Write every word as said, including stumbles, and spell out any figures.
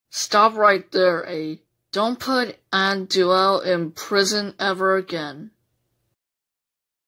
Stop right there, A. Don't put Aunt Duelle in prison ever again.